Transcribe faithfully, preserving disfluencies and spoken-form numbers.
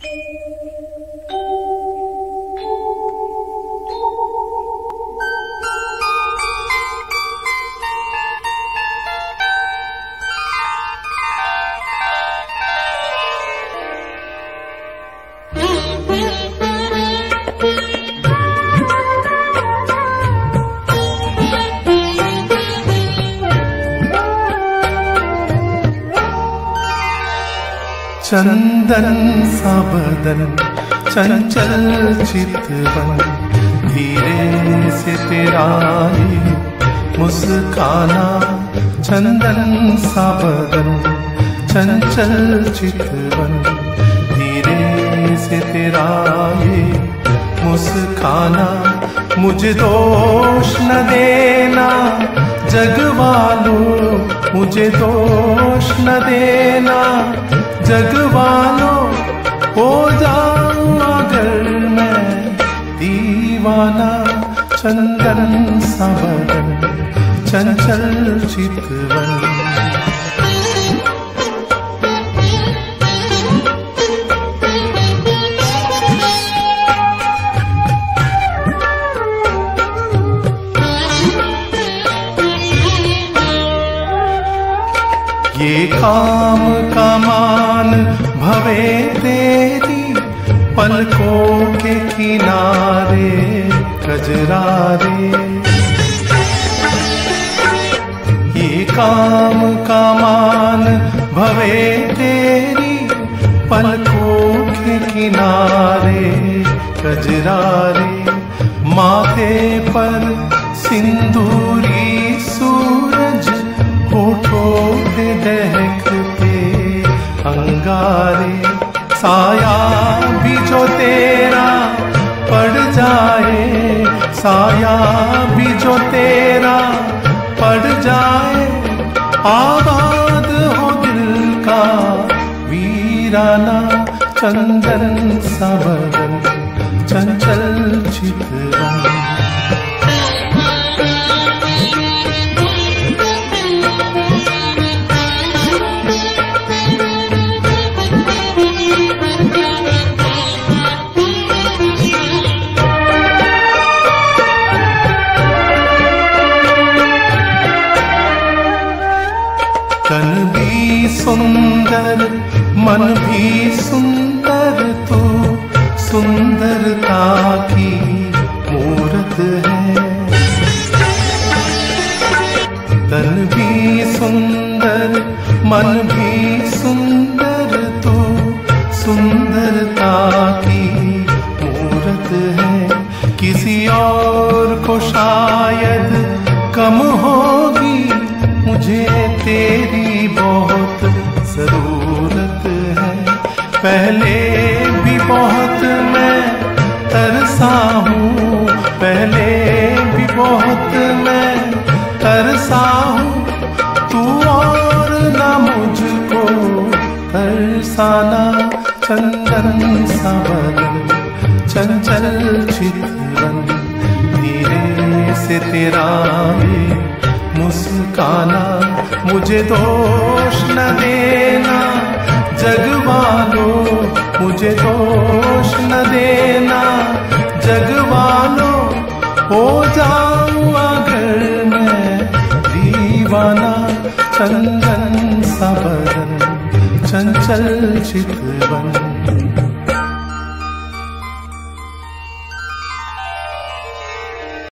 चंदन सा बदन चंचल चितवन, धीरे से तेरा ये मुस्काना। चंदन सा बदन चंचल चितवन, धीरे से तेरा ये मुस्काना। मुझे दोष न देना जग वालों, मुझे दोष न देना जग वालों। हो जाऊं अगर मैं दीवाना। चंदन सा बदन चंचल चितवन। ये काम का मान भवे तेरी, पलकों के किनारे कजरारे। ये काम का मान भवे तेरी, पलकों के किनारे कजरारे। माथे पर सिंदूरी सूरज, होठों पे दहकते अंगारे। साया भी जो तेरा पड़ जाए, साया भी जो तेरा पड़ जाए। आबाद हो दिल का वीराना। चंदन सा बदन चंचल चितवन। तन भी सुंदर मन भी सुंदर, तू सुंदरता की मूरत है। तन भी सुंदर मन भी सुंदर, तू सुंदरता की मूरत है। किसी और को शायद कम होगी, मुझे तेरी बहुत जरूरत है। पहले भी बहुत मैं तरसा हूँ, पहले भी बहुत मैं तरसा हूँ। तू और ना मुझको तरसाना। चंदन सा बदन चंचल चितवन, धीरे से तेरा ये मुस्काना। मुझे दोष न देना जग वालों, मुझे दोष न देना जग वालों। हो जाऊं अगर मैं दीवाना। चंदन सा बदन चंचल चितवन।